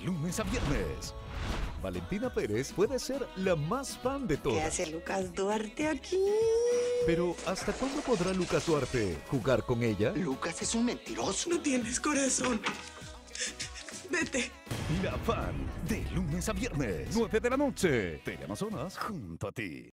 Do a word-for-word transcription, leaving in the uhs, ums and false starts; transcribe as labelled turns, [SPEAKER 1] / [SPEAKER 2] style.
[SPEAKER 1] lunes a viernes. Valentina Pérez puede ser la más fan de todas.
[SPEAKER 2] ¿Qué hace Lucas Duarte aquí?
[SPEAKER 1] Pero ¿hasta cuándo podrá Lucas Duarte jugar con ella?
[SPEAKER 3] Lucas es un mentiroso.
[SPEAKER 2] No tienes corazón. Vete.
[SPEAKER 1] La fan de lunes a viernes, nueve de la noche. Teleamazonas junto a ti.